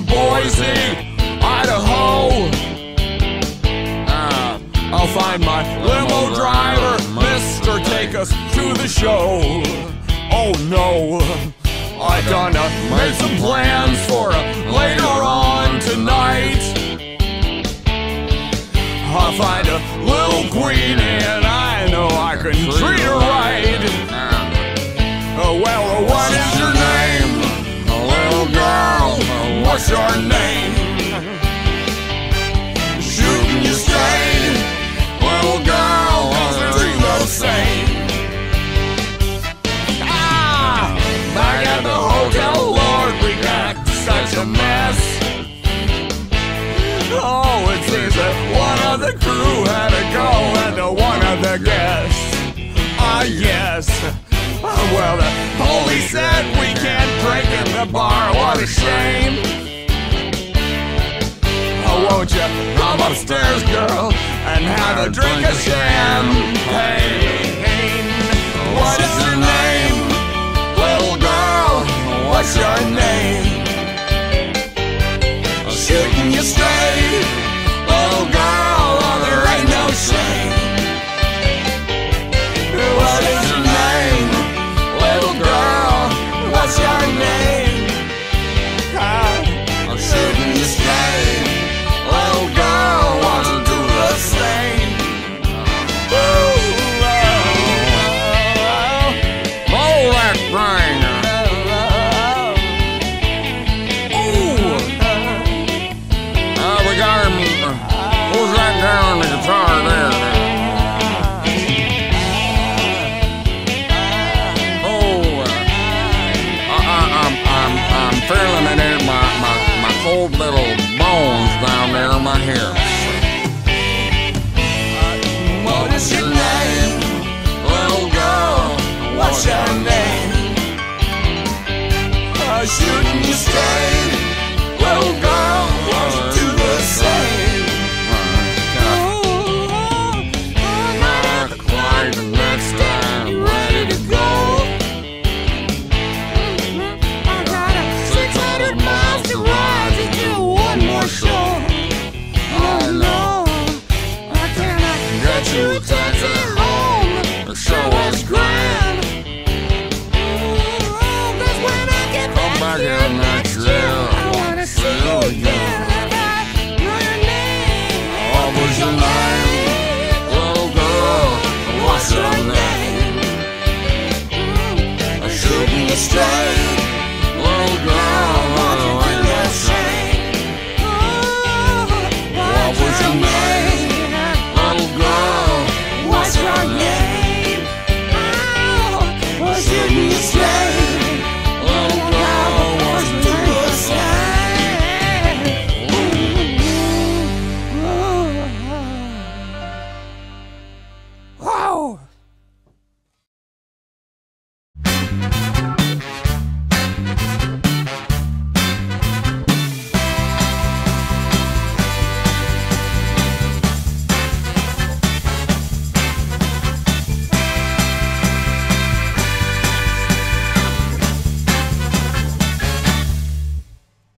Boise, Idaho. I'll find my limo driver, Mister, take us to the show. Oh no, I gonna make some plans for later on tonight. I'll find a little queen and I know I can treat her right. Well, what is your name? Little girl, what's your name? Shooting you straight, little girl, wasn't the same. Back at the hotel, Lord, we got such a mess. Oh, it seems that one of the crew had to go and one of the guests. Yes. Well, the police said we can't drink in the bar. What a shame. Oh, won't you come upstairs, girl, and have a drink of champagne? What is your name? Little girl, what's your name? Shooting you straight, little girl, oh, there ain't no shame. What is your name? Little girl, what's your name? I'm shooting you straight, little girl, wants to do the same. Hold that thing. We got him. Who's that guy on the guitar there? I'm feeling it in my cold little bones down there in my hips. What is your name? Little girl, what's your name? Shooting you straight, little girl, won't you do the same? Not quite the next time, ready to go. You take it home, the show was grand. Cause when I get back here next year, I wanna see you again. Know your name. What was your name? Little girl, what's your name? I'm shooting you straight.